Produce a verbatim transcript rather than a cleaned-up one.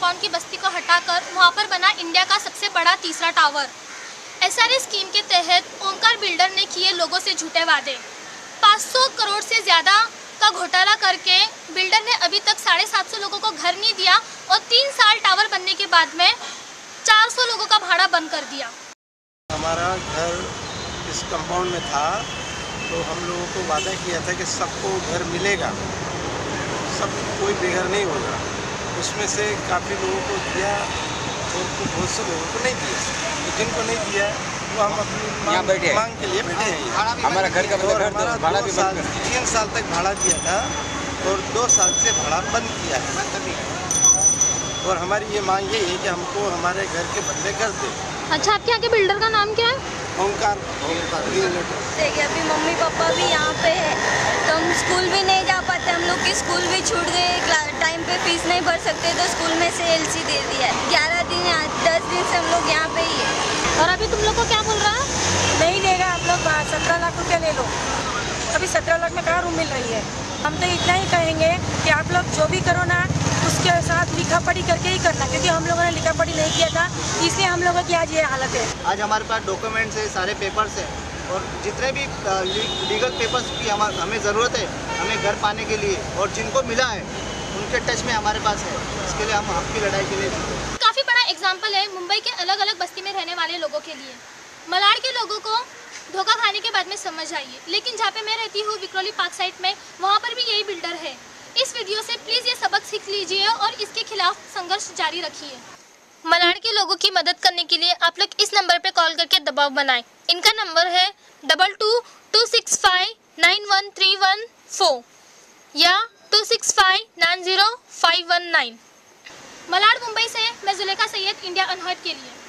Compound की बस्ती को हटाकर वहां पर बना इंडिया का सबसे बड़ा तीसरा टावर। एसआरए स्कीम के तहत ओंकार बिल्डर ने किए लोगों से झूठे वादे। पाँच सौ करोड़ से ज़्यादा का घोटाला करके बिल्डर ने अभी तक साढ़े सात सौ लोगों को घर नहीं दिया और तीन साल टावर बनने के बाद में चार सौ लोगों का भाड़ा बंद कर दिया। हमारा घर इस कंपाउंड में था तो हम लोगों को वादा किया था कि सबको घर मिलेगा, सब कोई बेघर नहीं होगा। उसमें से काफ़ी लोगों को दिया और बहुत से लोगों को नहीं दिया। तो जिनको नहीं दिया वो हम अपनी मांग, मांग के लिए बैठे हैं। हमारा घर का और हमारा भाड़ा भी साल तीन साल तक भाड़ा दिया था और दो साल से भाड़ा बंद किया है। और हमारी ये मांग यही है कि हमको हमारे घर के बदले कर दे। अच्छा, आपके यहाँ के बिल्डर का नाम क्या है? ओंकार। देखिए अभी मम्मी पापा भी यहाँ पे है तो हम स्कूल भी नहीं जा पाते, हम लोग की स्कूल भी छूट गए, टाइम पे फीस नहीं भर सकते तो स्कूल में से एलसी दे दिया है। ग्यारह दिन दस दिन से हम लोग यहाँ पे ही है। और अभी तुम लोग को क्या बोल रहा है? नहीं देगा, आप लोग सत्रह लाख रुपया ले लो। अभी सत्रह लाख में कहाँ रूम मिल रही है। हम तो इतना ही कहेंगे कि आप लोग जो भी करो ना उसके साथ लिखा पढ़ी करके ही करना, क्योंकि हम लोगों ने लिखा पढ़ी नहीं किया था इसलिए हम लोगों की आज ये हालत है। आज हमारे पास डॉक्यूमेंट्स है, सारे पेपर्स हैं और जितने भी लीगल पेपर्स की हम, हमें ज़रूरत है हमें घर पाने के लिए, और जिनको मिला है उनके टच में हमारे पास है। इसके लिए हम हक की लड़ाई के लिए जीते। काफ़ी बड़ा एग्जाम्पल है मुंबई के अलग अलग बस्ती में रहने वाले लोगों के लिए। मलाड के लोगों को धोखा खाने के बाद में समझ आई है, लेकिन जहाँ पे मैं रहती हूँ विक्रोली पार्क साइड में, वहाँ पर भी यही बिल्डर है। इस वीडियो से प्लीज़ ये सबक सीख लीजिए और इसके खिलाफ संघर्ष जारी रखिए। मलाड के लोगों की मदद करने के लिए आप लोग इस नंबर पे कॉल करके दबाव बनाएं। इनका नंबर है double two two six five nine one three one four या two six five nine zero five one nine. Malad Mumbai से मैं जुलेखा सैयद, इंडिया अनहर्ड के लिए।